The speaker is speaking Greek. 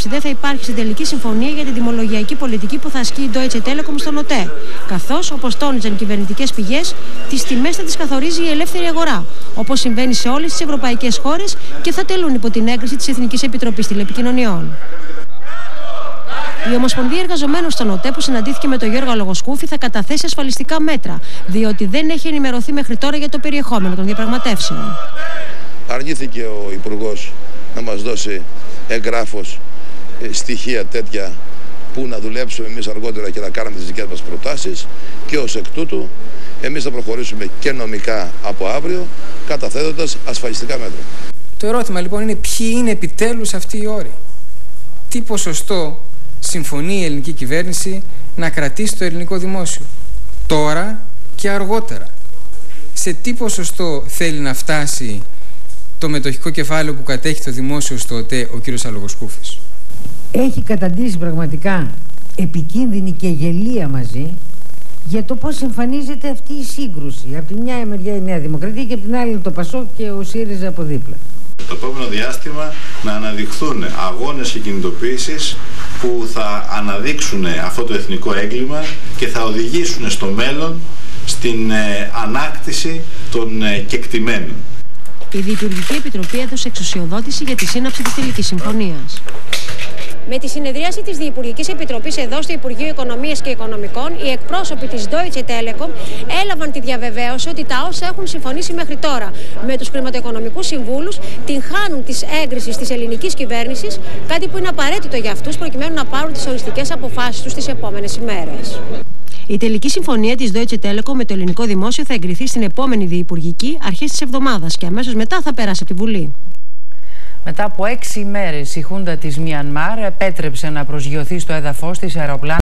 σύνοψη δεν θα υπάρχει στην τελική συμφωνία για την τιμολογιακή πολιτική που θα ασκεί η Deutsche Telekom στον ΟΤΕ. Καθώς, όπως τόνιζαν κυβερνητικές πηγές, τις τιμές θα τις καθορίζει η ελεύθερη αγορά, όπως συμβαίνει σε όλες τις ευρωπαϊκές χώρες και θα τελούν υπό την έγκριση της Εθνικής Επιτροπής Τηλεπικοινωνιών. Η Ομοσπονδία Εργαζομένων στον ΟΤΕ, που συναντήθηκε με τον Γιώργο Αλογοσκούφη, θα καταθέσει ασφαλιστικά μέτρα, διότι δεν έχει ενημερωθεί μέχρι τώρα για το περιεχόμενο των διαπραγματεύσεων. Αρνήθηκε ο Υπουργός να μας δώσει εγγράφος στοιχεία τέτοια που να δουλέψουμε εμείς αργότερα και να κάνουμε τις δικές μας προτάσεις, και ως εκ τούτου εμείς θα προχωρήσουμε και νομικά από αύριο, καταθέτοντας ασφαλιστικά μέτρα. Το ερώτημα λοιπόν είναι ποιοι είναι επιτέλους αυτοί οι όροι. Τι ποσοστό συμφωνεί η ελληνική κυβέρνηση να κρατήσει το ελληνικό δημόσιο τώρα και αργότερα. Σε τι ποσοστό θέλει να φτάσει το μετοχικό κεφάλαιο που κατέχει το δημόσιο στο ΟΤΕ ο κύριος Αλογοσκούφης. Έχει καταντήσει πραγματικά επικίνδυνη και γελία μαζί για το πώς εμφανίζεται αυτή η σύγκρουση. Από τη μια μεριά η Νέα Δημοκρατία και από την άλλη το ΠΑΣΟΚ και ο ΣΥΡΙΖΑ από δίπλα. Το επόμενο διάστημα να αναδειχθούν αγώνες και κινητοποίησεις που θα αναδείξουν αυτό το εθνικό έγκλημα και θα οδηγήσουν στο μέλλον στην ανάκτηση των κεκτημένων. Η Διυπουργική Επιτροπή έδωσε εξουσιοδότηση για τη σύναψη της τελικής συμφωνίας. Με τη συνεδρίαση της Διυπουργικής Επιτροπής εδώ στο Υπουργείο Οικονομίας και Οικονομικών, οι εκπρόσωποι της Deutsche Telekom έλαβαν τη διαβεβαίωση ότι τα όσα έχουν συμφωνήσει μέχρι τώρα με τους χρηματοοικονομικούς συμβούλους την χάνουν της έγκρισης της ελληνικής κυβέρνησης, κάτι που είναι απαραίτητο για αυτούς προκειμένου να πάρουν τις οριστικές αποφάσεις τους τις επόμενες ημέρες. Η τελική συμφωνία της Deutsche Telekom με το ελληνικό δημόσιο θα εγκριθεί στην επόμενη διυπουργική αρχές της εβδομάδας και αμέσως μετά θα περάσει από τη Βουλή. Μετά από 6 ημέρες η Χούντα της Μιανμάρ επέτρεψε να προσγειωθεί στο έδαφος της αεροπλάνο